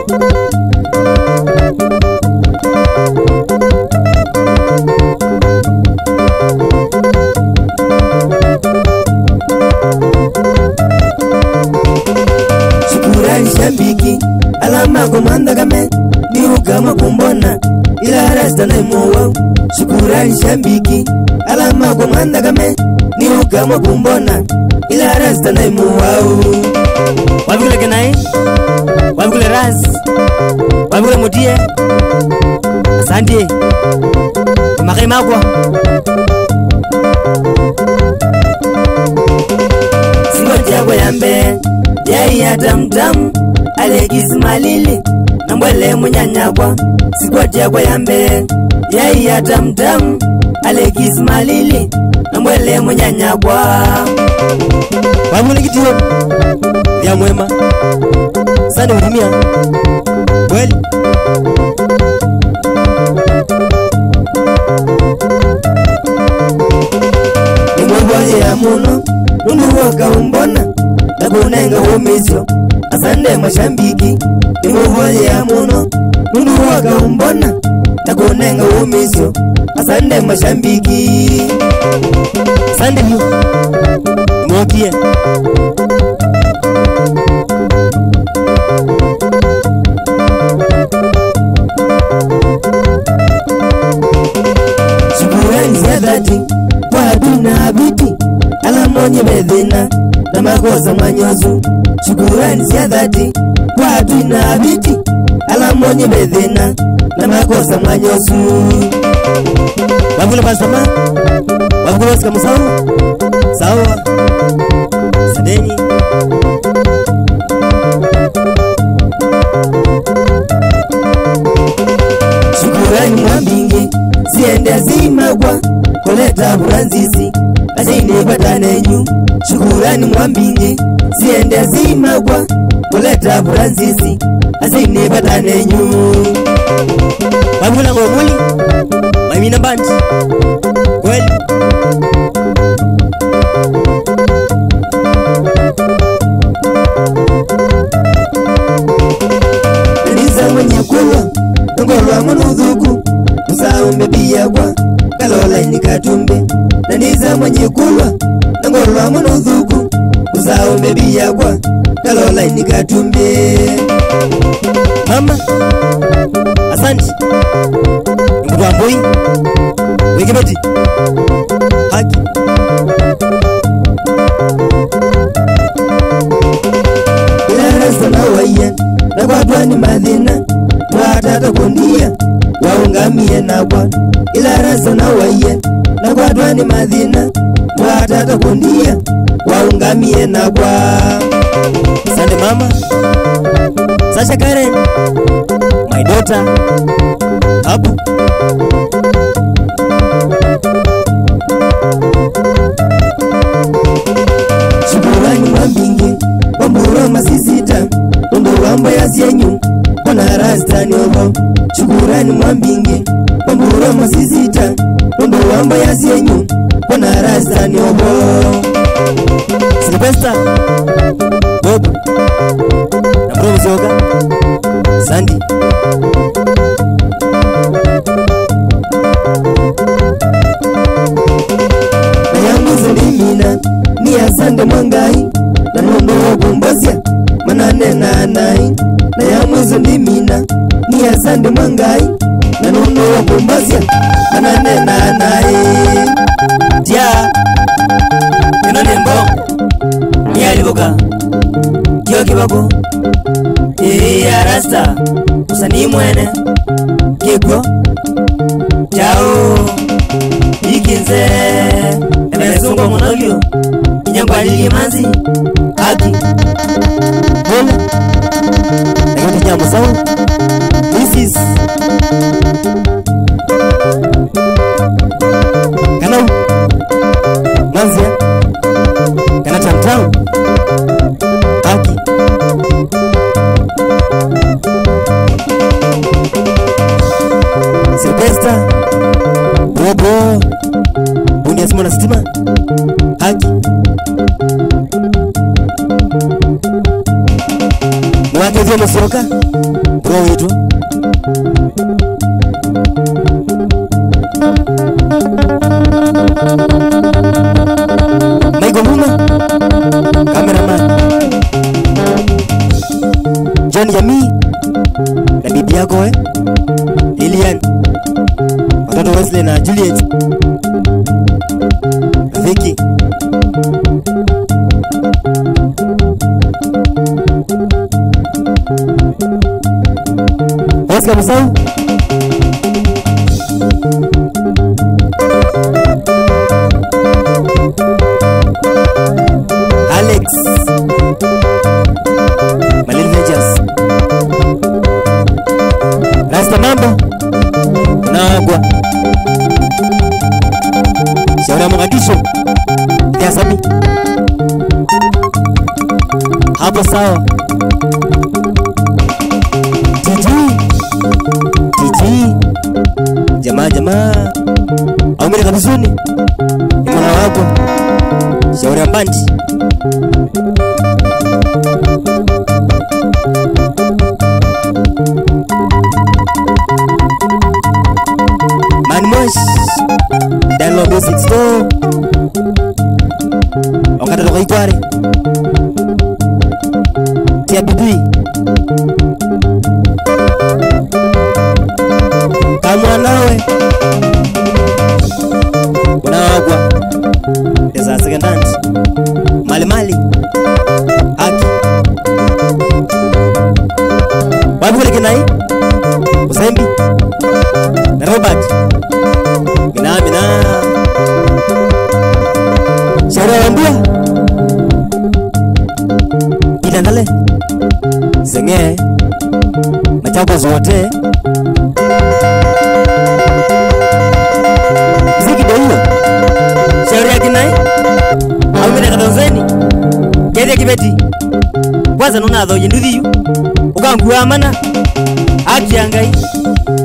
Shukurani shambiki alama komanda kame ni kama kumbona ila rasta na mowa. Shukurani shambiki alama komanda kame ni kama kumbona ila rasta na mowa. Wabule kenai wabule ras wabule mutie asante makema kwa singoje kwa yambe ya tamtam Alexis Malili nambwele munyanyagwa singoje kwa yambe ya tamtam Alexis Malili nambwele munyanyagwa wabule kitio ya mwema sana udumia kweli nimwaje ya muno nunduka umbona nakunenga umizyo asande mashambiki nimwaje ya muno nunduka umbona nakunenga umizyo asande mashambiki sande yu mwokie Zedati kwa duna biti alamonye bedina na makosa manyozu. Shukurani zedati kwa duna biti alamonye bedina na makosa manyozu. Wabula pasama wabula sikamu sawa sawa sadeni shukurani mwambingi siende zimagwa koleta buranzizi asine batanenyu. Shukurani mwambingi siende zimagwa koleta buranzizi asine batanenyu. Wabula ngomuli mamina band kweli Nisa mwenye kulwa ngolwa mwanudhuku usao mbebiyagwa kalola nikatumbe naniza mwenye kulwa ngolwa mwanudhuku usao mbebiyagwa kalola nikatumbe. Mama asante ngwa boy wekebeti haki ila rasta na waya na kwa twani madhina watata kunia waungamie na kwa ila rasta na waya na kwa twani madhina watata kunia waungamie na kwa. Sande mama Sasha Karen my daughter Abu shukurani mwambingi wambura masisita ndo wamba ya sienyu wana rasta ni obo. Shukurani mwambingi wambura masisita ndo wamba ya sienyu wana rasta ni obo. Silvester Bob na bro mzoga Sandy na yangu zilimina ni asande mwangai na nondo wakumbazia manane na anai na yangu zilimina ni asande mwangai na nondo wakumbazia manane na anai tia inone mbong ni alivoka kio kibako ya rasta Msanii mwene kiko chao ikinze emesungwa mwanagyo inyangwa lilimanzi haki hole ekati nyambo sawa. This is kanau manzia kana tamtau haki Silvester Bobo Bunia Simona Stima haki Mwake vya msoka bro wetu Maigo Muma cameraman John Yami na bibi yako Lilian watoto Wesley na Juliet Vicky Oscar Musau Alex Malin Ventures Rasta Mambo Nagwa Shaura Mogadishu Ya Sami Hapo sawa Titi Jamaa Aumire kabisuni Imana wako Shauri Ambandi Manmosh Download Music Store Okata toka Ikware Tia Bidui Kamwa nawe Unawagwa Desa secondant Mali Haki Wabi kule kinai Usembi Na Robert Mina Shauri ya wambia Ilandale Zenge Machako zote Ziki doyo Shauri ya kinai Aumine katanzeni Kedi ya kibeti Kwanza nuna adho yenduthi yu Ukanguwa amana Haki yangai